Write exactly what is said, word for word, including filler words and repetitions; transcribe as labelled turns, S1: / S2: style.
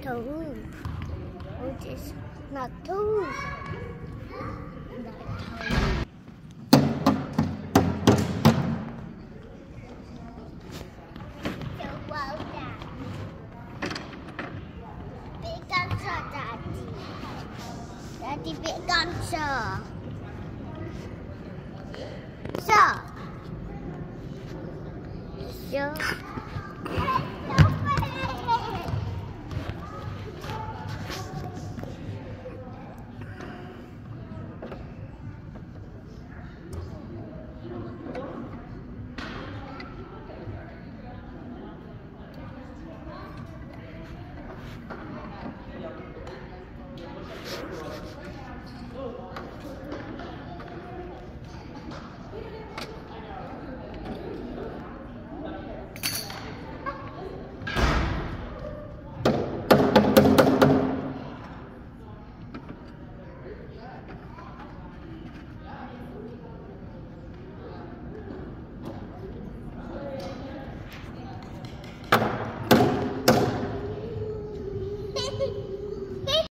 S1: two. Which is not two. Not two. So well done. Big answer, Daddy. Daddy, big answer. So. So.